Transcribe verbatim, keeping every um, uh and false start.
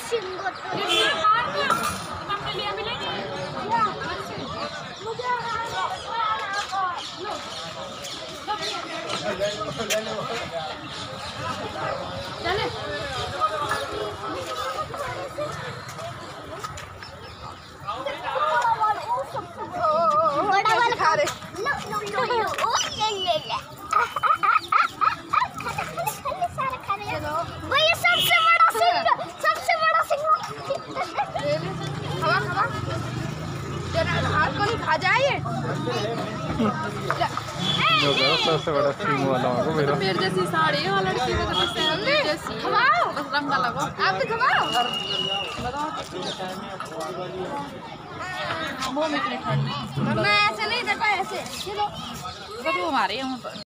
सिंह बड़ा वाला खा रहे लो लो लो लो ओ ले ले ले वो ये सबसे बड़ा सिंह सबसे बड़ा सिंह हवा हवा जरा हाथ को नहीं खा जाए जो करो सबसे बड़ा सिंह वाला होगा मेरा मेरे जैसी साड़ी है वाला लड़की को तो सेम जैसी खवाओ बस रंग अलग हो आप भी खवाओ बताओ मुंह में इतनी ठंडी मैं ऐसे नहीं दे पाया ऐसे ये लो वो तो हमारे यहाँ पर